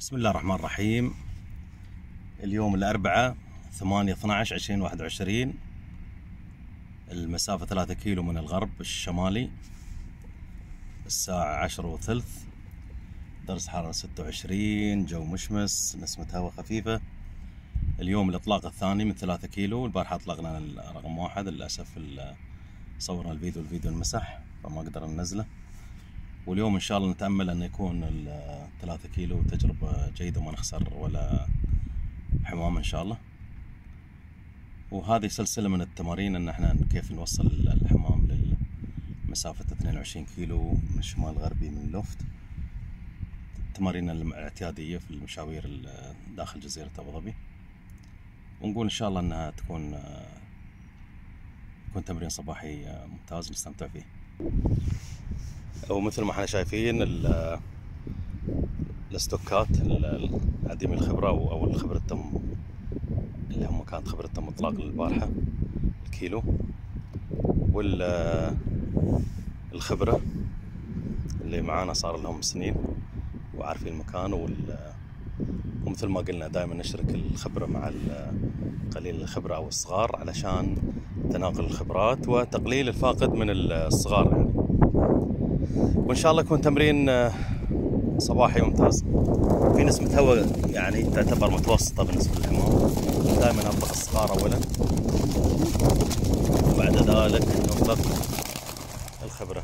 بسم الله الرحمن الرحيم. اليوم الأربعاء 8/12/2021. المسافة 3 كيلو من الغرب الشمالي. الساعة 10:03. درجة حرارة 26. جو مشمس، نسمة هواء خفيفة. اليوم الإطلاق الثاني من 3 كيلو. البارحة أطلقنا رقم 1. للأسف صورنا الفيديو انمسح فما قدرنا ننزله. واليوم إن شاء الله نتأمل أن يكون 3 كيلو تجربة جيدة وما نخسر ولا حمام إن شاء الله. وهذه سلسلة من التمارين أن احنا كيف نوصل الحمام لمسافة 22 كيلو من الشمال الغربي من لوفت. التمارين الاعتيادية في المشاوير داخل جزيرة أبو ظبي، ونقول إن شاء الله أنها تكون تمرين صباحي ممتاز نستمتع فيه. ومثل ما احنا شايفين الاستوكات عديم الخبرة أو الخبرة التم اللي هم كانت خبرة تم إطلاق البارحة الكيلو، والخبرة اللي معانا صار لهم سنين وعارفين المكان. ومثل ما قلنا دائما نشرك الخبرة مع قليل الخبرة أو الصغار علشان تناقل الخبرات وتقليل الفاقد من الصغار يعني. وإن شاء الله يكون تمرين صباحي ممتاز. في نسمة هواء يعني تعتبر متوسطة بالنسبة للحمام. دائما أطلق الصغار أولا وبعد ذلك نطلق الخبرة.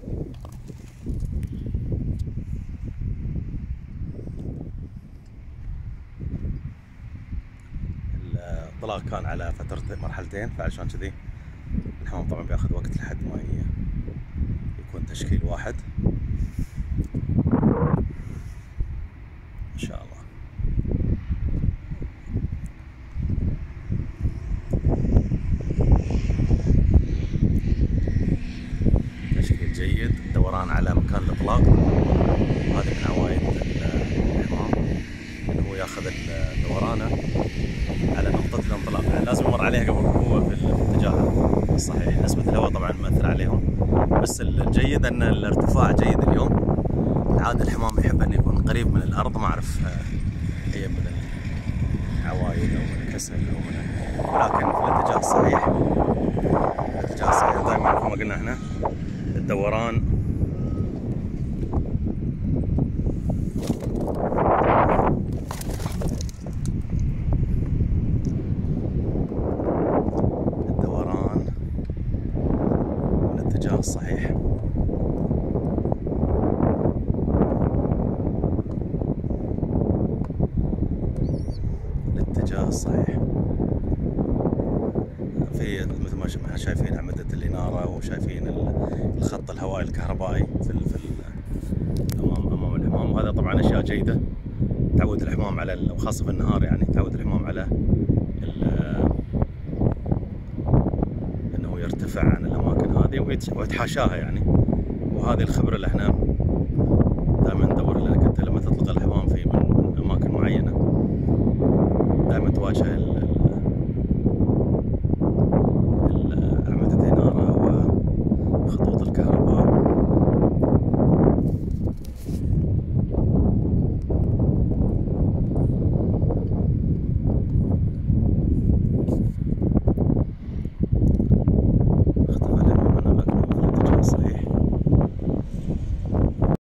الإطلاق كان على فترة مرحلتين، فعشان كذي الحمام طبعا بياخذ وقت لحد ما يكون تشكيل واحد إن شاء الله. تشكيل جيد، الدوران على مكان الإطلاق. هذه من عوايد الحمام إنه هو ياخذ دورانه على نقطة الانطلاق، يعني لازم يمر عليها قبل هو في الاتجاه الصحيح. نسبة الهواء طبعا مؤثر عليهم، بس الجيد أن الارتفاع جيد اليوم. العادة الحمام يحب أن يكون قريب من الأرض، ما أعرف هي من العوايد أو من الكسل أو ولكن في الاتجاه الصحيح. دائما كما قلنا احنا الدوران الاتجاه الصحيح. الاتجاه الصحيح. في مثل ما احنا شايفين أعمدة الإنارة وشايفين الخط الهوائي الكهربائي في أمام الحمام. وهذا طبعا أشياء جيدة تعود الحمام على، وخاصة في النهار يعني تعود الحمام على انه يرتفع عن الاماكن هذه ويتحاشاها يعني. وهذه الخبرة اللي احنا